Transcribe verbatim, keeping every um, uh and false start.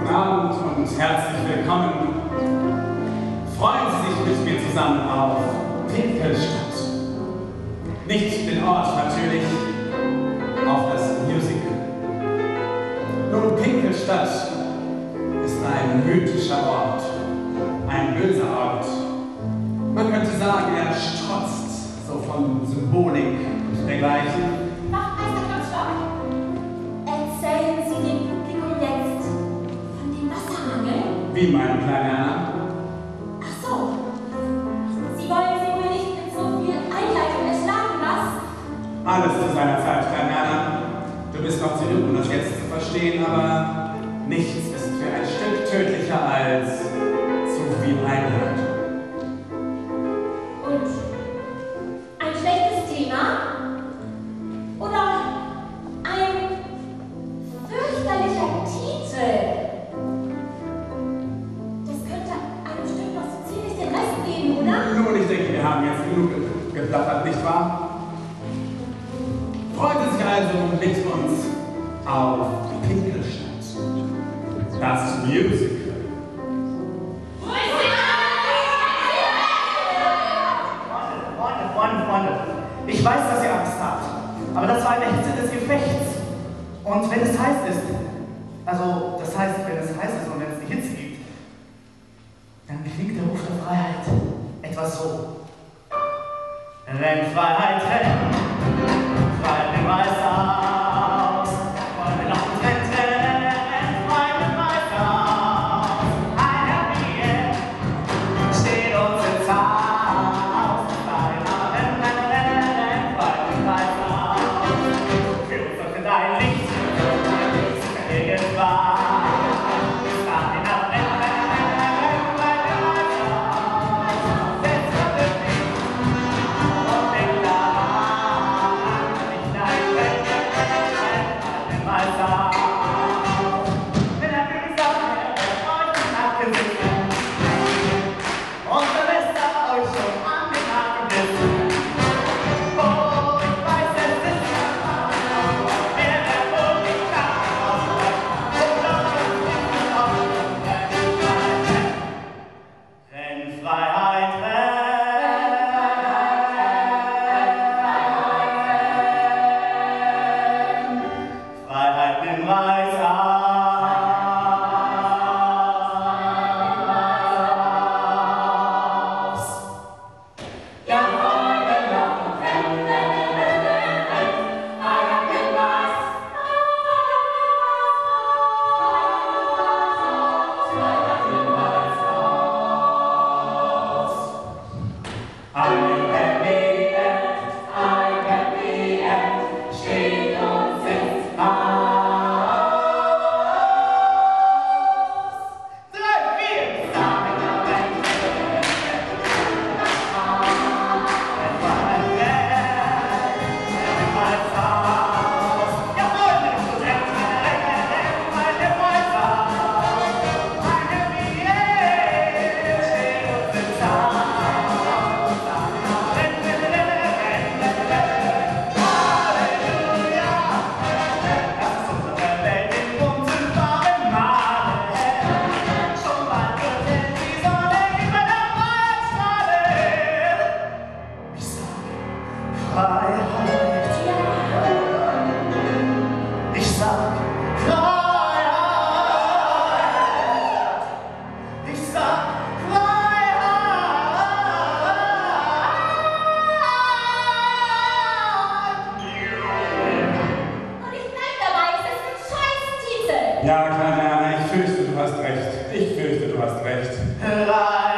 Guten Abend und herzlich willkommen. Freuen Sie sich mit mir zusammen auf Pinkelstadt. Nicht den Ort natürlich, auf das Musical. Nun, Pinkelstadt ist ein mythischer Ort, ein böser Ort. Man könnte sagen, er strotzt so von Symbolik und dergleichen. Wachtmeister Knopfstock, erzählen Sie dem Publikum jetzt von dem Wassermangel? Wie, meine kleine Anna? Ach so, Sie wollen sie wohl nicht mit so viel Einleitung erschlagen, was? Alles zu seiner Zeit, kleine Anna. Du bist noch zu jung, um das jetzt zu verstehen, aber nichts ist für ein Stück tödlicher als zu viel Einleitung. Und ein schlechtes Thema? Oder ein fürchterlicher Titel? Das könnte einem Stück noch so ziemlich den Rest geben, oder? Nun, ich denke, wir haben jetzt genug geplappert, nicht wahr? Freuen Sie sich also mit uns auf Pinkelstadt, das Musical. Freunde, Freunde, Freunde, ich weiß, dass ihr Angst habt, aber das war eine Hitze des Gefechts. Und wenn es heiß ist, also das heißt, wenn es heiß ist und wenn es eine Hitze gibt, dann klingt der Ruf der Freiheit etwas so. Renn Freiheit, renn, Freiheit im Weiß aus, wollen wir noch renn, renn, renn, Freiheit im Weiß aus, ein Happy End steht uns ins Haus, Freiheit, renn, renn, renn, renn, Freiheit im Weiß aus, für uns öffnet ein Licht, irgendwann. Ja, kleine Anna, ich fürchte, du hast recht. Ich fürchte, du hast recht. Freiheit.